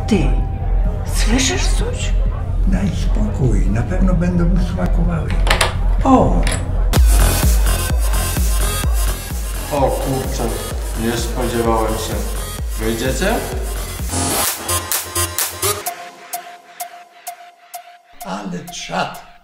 Ty, słyszysz coś? Daj spokój, na pewno będą mi smakowały. O! O kurczę, nie spodziewałem się. Wyjdziecie? Ale czad!